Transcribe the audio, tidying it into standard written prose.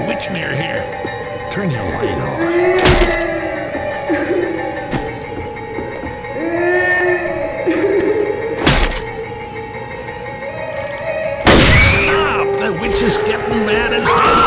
witch mare here. Turn your light on. Stop! The witch is getting mad as hell.